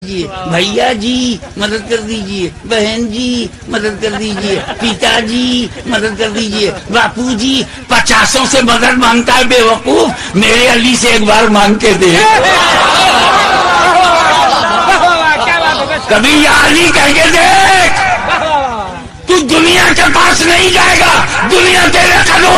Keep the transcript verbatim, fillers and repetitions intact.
भैया जी मदद कर दीजिए, बहन जी मदद कर दीजिए, पिताजी मदद कर दीजिए, बापूजी पचासों से मदद मांगता है बेवकूफ, मेरे अली से एक बार मांग के दे। कभी या अली कह के देख, तू दुनिया के पास नहीं जाएगा, दुनिया तेरे कदमों